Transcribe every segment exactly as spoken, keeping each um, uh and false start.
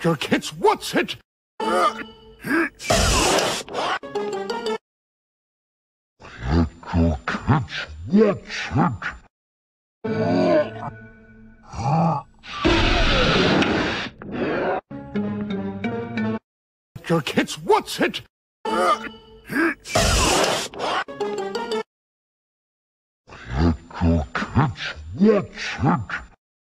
Your kids, what's it? Let your kids, what's it? Your kids, what's it? Let your kids, what's it?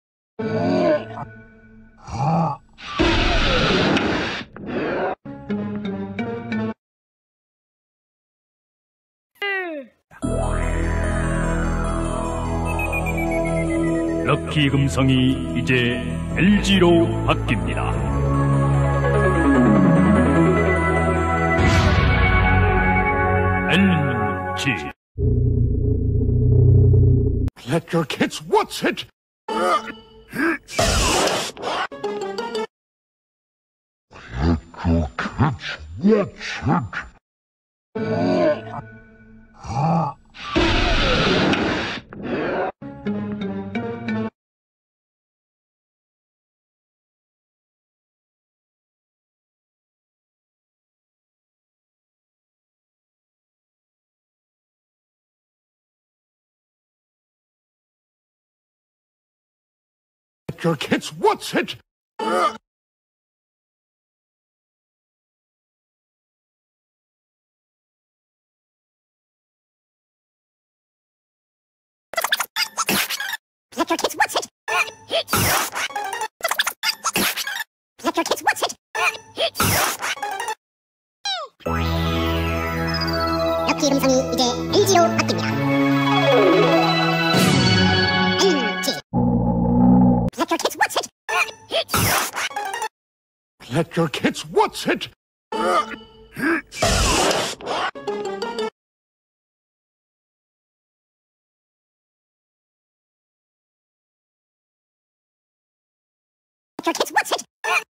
럭키 금성이 이제 엘지로 바뀝니다. 엘지. Let your kids, what's it? Let your kids, what's it? Let your kids, what's it? Let your kids, what's it? Let your kids, what's it? 럭키 금성이 이제 엘지로 바뀝니다. 엘지. Let your kids, what's it? Let your kids, what's it? Let your kids, what's it?